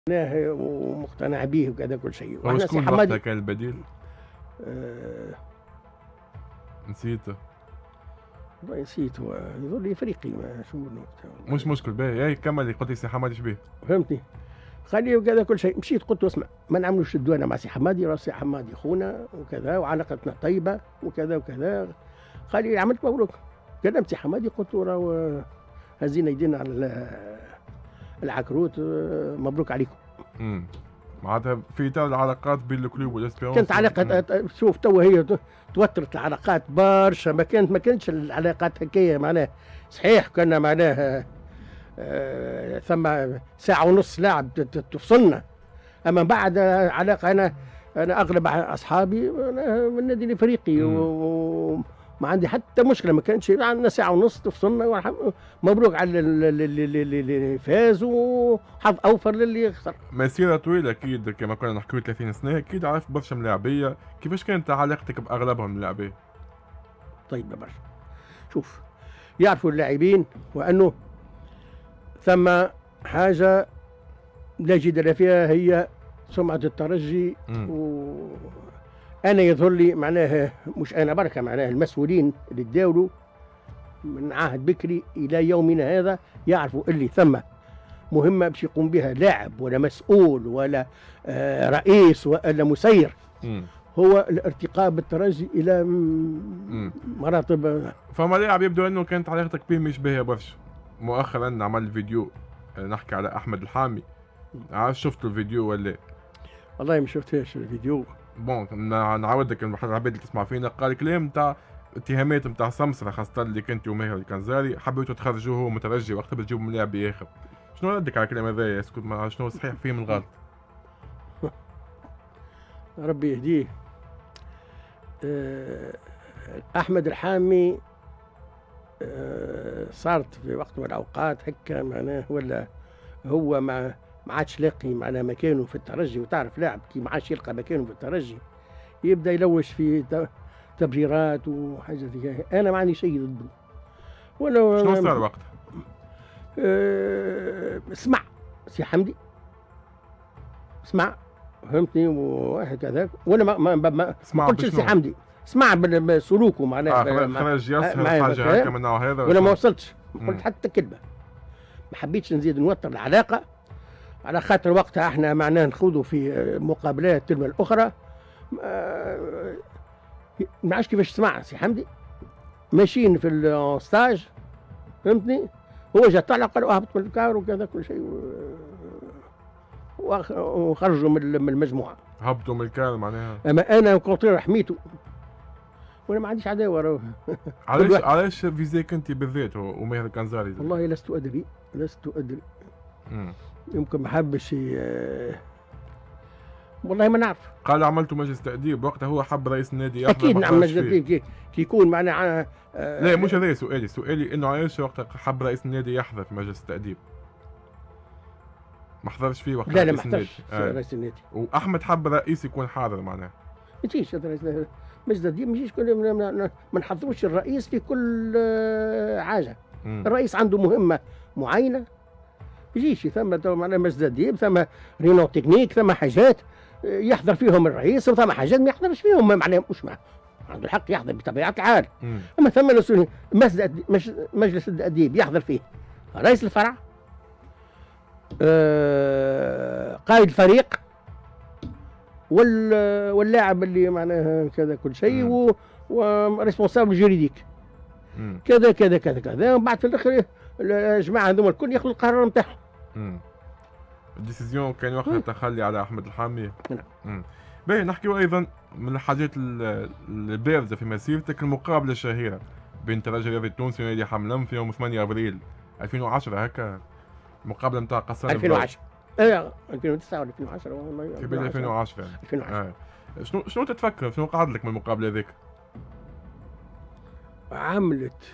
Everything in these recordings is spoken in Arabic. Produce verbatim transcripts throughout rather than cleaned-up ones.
معناه ومقتنع به وكذا كل شيء. هو شكون وقتها كان البديل؟ آه نسيته والله نسيته، يظل افريقي ما شو وقتها. مش مشكل باهي، يا كمل اللي قلت لي سي حمادي شبيه؟ فهمتني؟ خليه وكذا كل شيء. مشيت قلت له اسمع، ما نعملوش الدوانه مع سي حمادي، راه سي حمادي خونا وكذا وعلاقتنا طيبه وكذا وكذا. خلي عملت مبروك. كلمت سي حمادي قلت له راه هزينا يدينا على العكروت، مبروك عليكم. امم معناتها في تو العلاقات بين الكلوب والاسبيرونس كانت علاقه، شوف تو هي توترت العلاقات برشا. ما كانت ما كانتش العلاقات هكايا معناها. صحيح كنا معناها آه ثم ساعه ونص لاعب تفصلنا، اما بعد علاقه. انا انا اغلب اصحابي أنا من النادي الافريقي وما عندي حتى مشكله. ما كانش عندنا ساعه ونص تفصلنا. مبروك على اللي فاز وحظ اوفر للي خسر. مسيره طويله اكيد، كما كنا نحكيو ثلاثين سنه، اكيد عارف برشا ملاعبيه. كيفاش كانت علاقتك باغلبهم اللاعبين؟ طيبه برشا. شوف، يعرفوا اللاعبين وانه ثم حاجه لا جدال فيها، هي سمعه الترجي. وانا يظهر لي معناها مش انا بركه، معناها المسؤولين اللي تداولوا من عهد بكري الى يومنا هذا يعرفوا اللي ثم مهمه باش يقوم بها لاعب ولا مسؤول ولا آه رئيس ولا مسير. مم. هو الارتقاء بالترجي الى مراتب. فما لاعب يبدو انه كانت علاقتك به مش باهيه برشا. مؤخرا عمل فيديو نحكي على احمد الحامي، عارف شفت الفيديو ولا؟ والله ما شفتهاش الفيديو. بون نعاودك العباد اللي تسمع فينا، قال كلام نتاع اتهامات نتاع سمسرة، خاصة اللي كنت وماهر الكنزاري حبيتوا تخرجوه هو مترجي وقت بتجيبوا من لاعب اخر. شنو ردك على الكلام هذايا؟ اسكت، شنو صحيح فيه من غلط؟ ربي يهديه. احمد الحامي صارت في وقت من الاوقات هكا معناه، ولا هو ما ما عادش لاقي معناه مكانه في الترجي. وتعرف لاعب كي ما عادش يلقى مكانه في الترجي يبدا يلوش في تبريرات وحاجه زي. انا ما عندي شيء ضده. ولا شنو صار وقتها؟ أه اسمع سي حمدي، اسمع فهمتني وهكذا. وانا ما ما ما, ما قلتش سي حمدي، اسمع بسلوكه معناها. اه خرج يسهر حاجه هكا من النوع هذا. وانا ما وصلتش، ما قلت حتى كلمه. ما حبيتش نزيد نوتر العلاقه، على خاطر وقتها احنا معناه نخوضوا في مقابلات تلو الاخرى. ما عادش كيفاش تسمع سي حمدي. ماشيين في الستاج فهمتني، هو جا طلع قال اهبط من الكار وكذا كل شيء، وخرجوا من المجموعه. هبطوا من الكار معناها. اما انا كونتير حميته وانا ما عنديش عداوه. علاش علاش فيزيك انت بالذات وماهر الكنزاري؟ والله لست ادري، لست ادري. امم يمكن ما حبش. والله ما نعرف. قال عملتوا مجلس تأديب وقتها، هو حب رئيس النادي يحضر. اكيد نعمل مجلس تأديب كي, كي يكون معنا. آه لا مش هذا سؤالي، سؤالي انه علاش وقتها حب رئيس النادي يحضر في مجلس التأديب؟ ما حضرش فيه وقتها؟ لا لا ما حضرش رئيس النادي. واحمد حب رئيس يكون حاضر معناها. ما تجيش مجلس تأديب، ما يجيش ما نحضروش الرئيس في كل حاجه. م. الرئيس عنده مهمه معينه ما يجيش ثم معناها مجلس تأديب، ثم رينو تكنيك، ثم حاجات يحضر فيهم الرئيس، وثم حاجات ما يحضرش فيهم. معناها مش معه عنده الحق يحضر بطبيعه الحال. اما ثم مجلس التأديب يحضر فيه رئيس الفرع، آه قائد الفريق، واللاعب اللي معناها كذا كل شيء، وريسبونسابل جوريديك كذا كذا كذا كذا. ومن بعد في الاخر الجماعه هذوما الكل ياخذوا القرار نتاعهم. الديسيزيون كان وقتها التخلي على احمد الحامي. نعم. باهي نحكيو ايضا من الحاجات البارزه في مسيرتك المقابله الشهيره بين الترجي الرياضي التونسي ونادي حملم في يوم ثمانية ابريل ألفين وعشرة هكا، المقابله نتاع قسام ألفين وعشرة. ايه ألفين وتسعة ولا ألفين وعشرة والله. في بين ألفين وعشرة يعني. ألفين وعشرة. آه. شنو شنو تتفكر شنو قعد لك من المقابله هذيك؟ عملت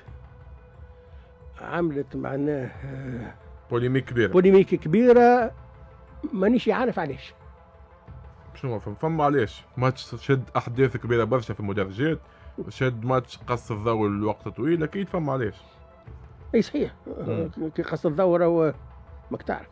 عملت معناه بوليميك كبيره. بوليميك كبيره مانيش عارف علاش. شنو فما علاش؟ ماتش شد احداث كبيره برشا في المدرجات، شد ماتش قص الضوء لوقت طويل، اكيد فما علاش. اي صحيح. كي قص الضوء راهو ماك تعرف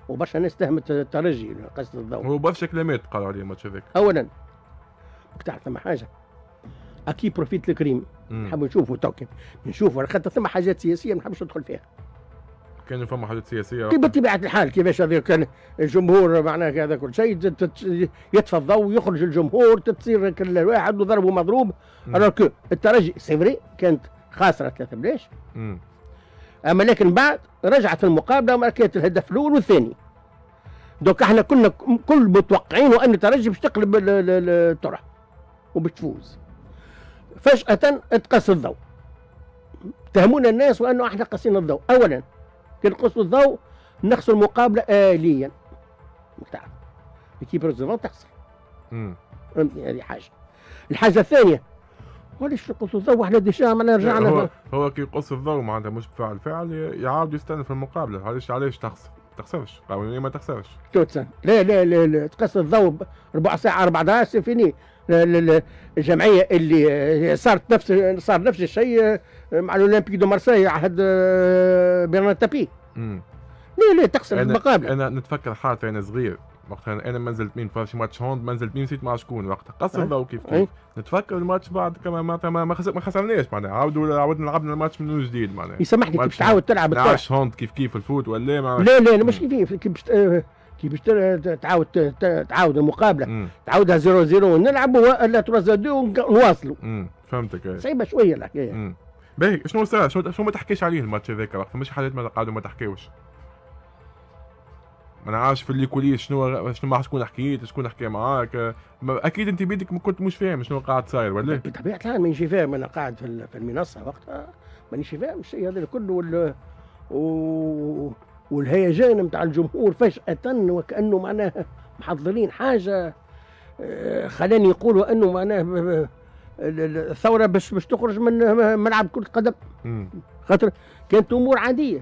وبرشا ناس تهمت الترجي قصة الضوء. هو برشا كلمات قالوا عليه الماتش هذاك. اولا تعرف ثم حاجه اكيد بروفيت الكريم نحب نشوفوا توكي نشوفوا خاطر ثم حاجات سياسيه ما نحبش ندخل فيها. كانوا فما حاجات سياسيه كيف بطبيعه الحال كيفاش هذا كان الجمهور معناه هذا كل شيء يطفى الضوء يخرج الجمهور تصير كل واحد وضرب ومضروب. الوغ الترجي سي فري كانت خاسره ثلاثه بلاش. اما لكن بعد رجعت المقابله وماركت الهدف الاول والثاني. دوك احنا كنا كل متوقعين وان الترجي باش تقلب الطرح وباش تفوز. فجأة اتقص الضوء. اتهمونا الناس وانه احنا قصينا الضوء. اولا كي نقصوا الضوء نخسر المقابله آليا. تعرف كيف روزفلت تخسر. فهمتني هذه حاجه. الحاجه الثانيه وليش نقصوا الضوء واحنا ديجا معناها رجعنا. هو هو كي يقص الضوء معناتها مش بفعل فعل يعاود يستنى في المقابله. علاش علاش تخسر؟ ما تخسرش قانونيا ما تخسرش. لا لا لا لا تقص الضوء ربع ساعه أربعة عشر فيني. الجمعيه اللي صارت نفس صار نفس الشيء مع الاولمبيك دو مارسيل عهد برنارد تابي. لا لا تخسر المقابله. انا نتفكر حالتي انا صغير وقتها انا ما نزلت مين في ماتش هوند ما نزلت مين نسيت مع شكون وقتها قصر الضوء كيف كيف. نتفكر الماتش بعد كما معناتها ما ما خسرناش معناها عاودوا عاودنا لعبنا الماتش من جديد معناها. يسامحني كيف تعاود تلعب نعرفش هوند كيف كيف الفوت ولا ما لا لا مش كيف كيف كي باش تعاود تعاود المقابله مم. تعاودها صفر صفر ونلعبوا ولا ثلاثة اثنين ونواصلوا. فهمتك. صعيبه شويه الحكايه. باهي شنو صار شنو شنو ما تحكيش عليه الماتش هذاك وقت مش حاجات ما قعدوا ما تحكيوش. ما نعرفش في اللي كوليس شنو شنو ما شكون حكيت شكون حكى معاك. اكيد انت بيدك ما كنت مش فاهم شنو قاعد صاير ولا؟ بطبيعه الحال مانيش فاهم انا قاعد في المنصه وقتها مانيش فاهم الشيء هذا كله وال و... والهيجان نتاع الجمهور فجأة وكأنه معناه محضرين حاجة خلاني يقولوا أنه معناه الثورة باش باش تخرج من ملعب كرة قدم. خاطر كانت أمور عادية.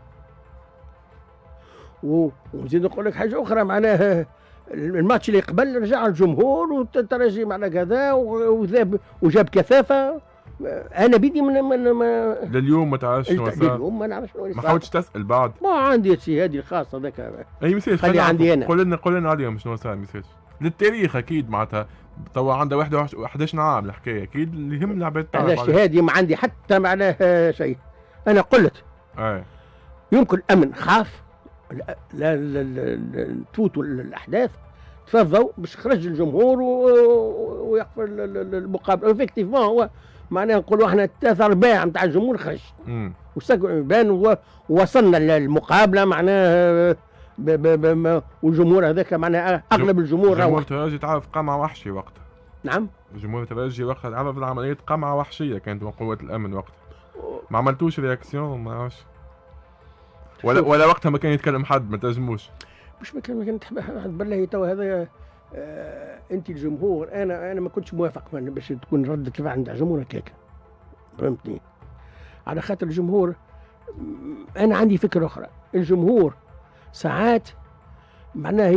ونزيد نقول لك حاجة أخرى معناه الماتش اللي قبل رجع الجمهور والترجي معناه كذا وذاب وجاب كثافة. انا بيدي من, من ما لليوم ما تعرفش شنو صار. لليوم ما نعرفش شنو ما حاولتش تسال بعد. ما عندي شيء هذه الخاصه ذاك اي مساج خلي عندي انا. قول لنا قول لنا عليهم شنو صار مساج للتاريخ اكيد معناتها توا عندها واحد واحد عشر عام الحكايه اكيد اللي يهم العباد تعرف. انا الشهادي ما عندي حتى معناها شيء. انا قلت اي يمكن الامن خاف لا تفوتوا الاحداث تفضوا باش خرج الجمهور ويقفل المقابله. افكتيفمون هو معناها نقولوا احنا ثلاثة ارباع نتاع الجمهور خرج. بان وصلنا للمقابله معناها والجمهور هذاك معناها اغلب الجمهور جمهور الترجي تعرف قمع وحشي وقتها. نعم جمهور الترجي وقتها عرض العمليه قمع وحشيه كانت من قوات الامن وقتها. ما عملتوش رياكسيون ما نعرفش ولا ولا وقتها ما كان يتكلم حد ما تنجموش. مش ما كان ما كان بالله توا هذا آه انت الجمهور انا انا ما كنتش موافق باش تكون رده الفعل نتاع الجمهور هكاك. فهمتني؟ على خاطر الجمهور انا عندي فكره اخرى. الجمهور ساعات معناه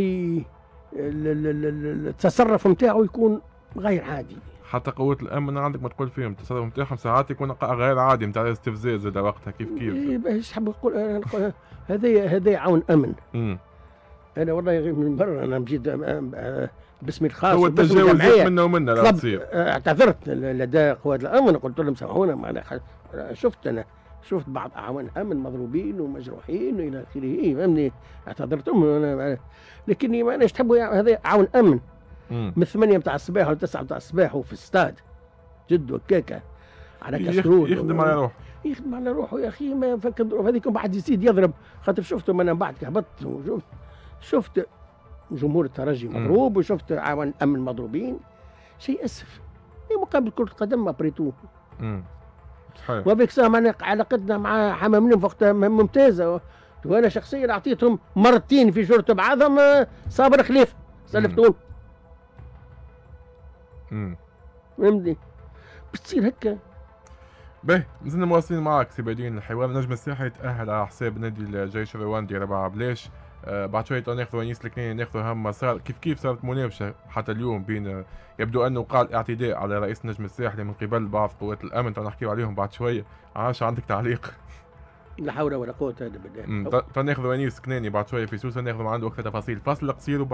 التصرف نتاعو يكون غير عادي. حتى قوة الأمن عندك ما تقول فيهم التصرف نتاعهم ساعات يكون غير عادي نتاع استفزاز زاد وقتها كيف كيف. إيه باش حاب نقول هذا هذا عون أمن. امم أنا والله من برا أنا مشيت باسمي الخاص هو التجاوز منا ومنا لا تصير. اعتذرت لدى قوات الأمن قلت لهم سامحونا معنا شفت أنا شفت بعض أعوان أمن مضروبين ومجروحين وإلى آخره فهمني اعتذرتهم أنا لكني ما أناش تحبوا هذا عون أمن. من ثمانية متاع الصباح ولا تسعة متاع الصباح وفي الاستاد جد وكاكا على كسرول يخدم على روحه يخدم على روحه يا اخي ما فك الظروف هذيك بعد يزيد يضرب. خاطر شفتهم انا بعد هبطت وشفت شفت جمهور الترجي مضروب وشفت عوان امن مضروبين. شيء اسف في مقابل كرة القدم ابريتو. امم صحيح. وبيك ساعة علاقتنا مع حمامين وقتها ممتازة وانا شخصيا اعطيتهم مرتين في شرطة بعضهم صابر خليفة سلفتون. امم فهمتني؟ بتصير هكا. باهي مازلنا مواصلين معاك سي بدين. الحوار النجم الساحلي يتأهل على حساب نادي الجيش الرواندي ربعة بلاش. آه بعد شوية ناخذوا انيس الكناني ناخذوا هم صار كيف كيف صارت مناوشة حتى اليوم بين يبدو انه قال اعتداء على رئيس النجم الساحلي من قبل بعض قوات الامن تو نحكيو عليهم بعد شوية. عاش عندك تعليق؟ لا حول ولا قوه الا بالله. تناخذوا انيس كناني بعد شويه في سوسه، ناخذوا عنده اكثر تفاصيل فصل قصير.